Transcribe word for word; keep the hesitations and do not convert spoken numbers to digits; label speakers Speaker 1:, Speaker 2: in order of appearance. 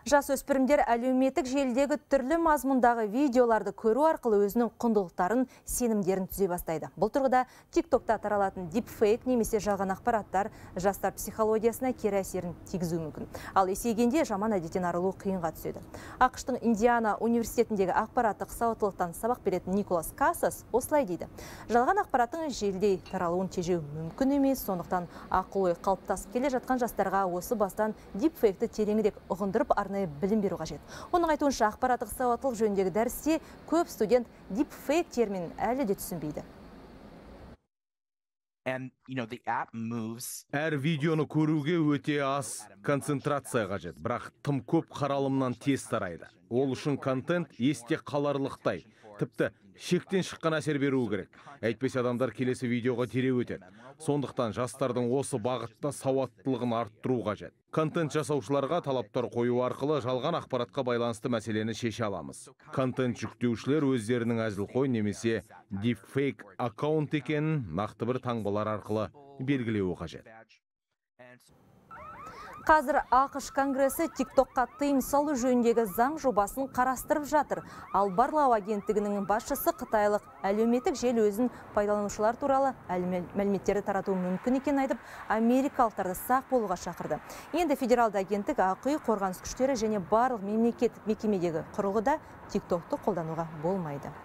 Speaker 1: Жас өспірімдер әлеуметтік желідегі түрлі мазмұндағы видеоларды көру арқылы өзінің құндылықтарын, сенімдерін түзе бастайды. Бұл тұрғыда тик-токта таралатын дипфейк немесе жалған ақпараттар жастар психологиясына кері әсерін тигізуі мүмкін. Ал есейгенде жаман әдеттен арылу қиынға түседі. ақш-тың Индиана университетіндегі ақпараттық сауаттылықтан сабақ беретін Николас Касас осылай дейді. Жалған ақпараттың желдей таралуын тежеу мүмкін емес, сондықтан ақыл ой қалыптасып келе жатқан жастарға осы бастан дипфейкті тереңірек ұғындырып арнайы білім беру қажет. Оның айтуынша ақпараттық сауаттылық жөніндегі дәрісте көп студент дипфейк терминін әлі де түсінбейді.
Speaker 2: Әр видеоны көруге өте аз концентрация қажет, бірақ тым көп қаралымнан тез тарайды. Ол үшін контент есте қаларлықтай, тіпті шектен шыққан әсер беруі керек. Әйтпесе адамдар келесі видеоға дереу өтеді. Сондықтан жастардың осы бағытта сауаттылығын арттыру қажет. Контент жасаушыларға талаптар қою арқылы жалған ақпаратқа байланысты мәселені шеше аламыз. Контент жүктеушілер өздерінің әзілқой немесе дипфейк аккаунт екенін нақты бір таңбалар арқылы белгілеуі қажет.
Speaker 1: Қазір ақш Конгресі тик-токқа тыйым салу жөніндегі заң жобасын қарастырып жатыр. Ал барлау агенттігінің басшысы қытайлық әлеуметтік желі өзін пайдаланушылар туралы мәліметтерді таратуы мүмкін екенін айтып, америкалықтарды сақ болуға шақырды. Енді федералды агенттік ақы, қорғаныс күштері және барлық мемлекеттік мекемедегі құрылғыда тик-токты қолдануға болмайды.